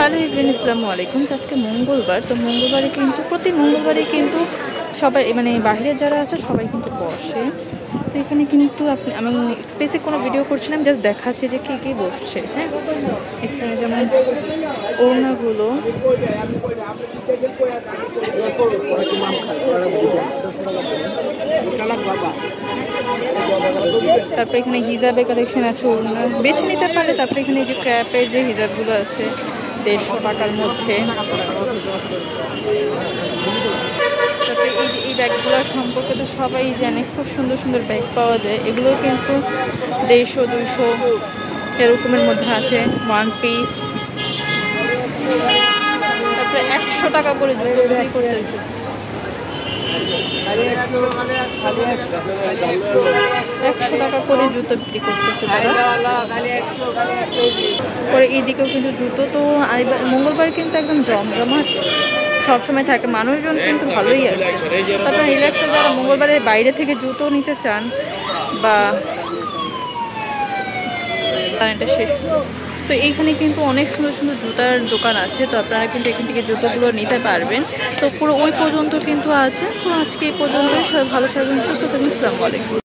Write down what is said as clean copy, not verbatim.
Hello everyone, আসসালামু আলাইকুম। আজকে মঙ্গলবার, তো মঙ্গলবারে কিন্তু প্রতি মঙ্গলবারে কিন্তু সবাই মানে বাইরে যারা আছে সবাই কিন্তু বসে। তো এখানে কিন্তু আমি স্পেসিফিক কোনো ভিডিও করছিলাম, জাস্ট দেখাচ্ছি যে কী কী বসছে। হ্যাঁ, এখানে যেমন ওড়নাগুলো, তারপরে এখানে হিজাবের কালেকশন আছে, ওড়না বেছে নিতে পারে। তারপরে এখানে যে ক্র্যাপের যে হিজাবগুলো আছে 150 টাকার মধ্যে। তারপরে এই ব্যাগগুলোর সম্পর্কে তো সবাই জানে, খুব সুন্দর সুন্দর ব্যাগ পাওয়া যায়। এগুলো কিন্তু 150-200 এরকমের মধ্যে আছে, 1 পিস। তারপরে 100 টাকা করে জুতো বিক্রি করতেছে। 100 টাকা করে জুতো বিক্রি করতেছে তারা। পরে এইদিকেও কিন্তু জুতো তো মঙ্গলবার কিন্তু একদম জমজমাট সবসময় থাকে, মানুষজন কিন্তু ভালোই আছে। তারপরে রিল্যাক্সে যারা মঙ্গলবারের বাইরে থেকে জুতো নিতে চান বা এটা শেষ, তো এইখানে কিন্তু অনেক সুন্দর সুন্দর জুতার দোকান আছে। তো আপনারা কিন্তু এখান থেকে জুতোগুলো নিতে পারবেন। তো পুরো ওই পর্যন্ত কিন্তু আছে। তো আজকে এই পর্যন্তই। সবাই ভালো থাকবেন, সুস্থ থাকবেন। আসসালামু আলাইকুম।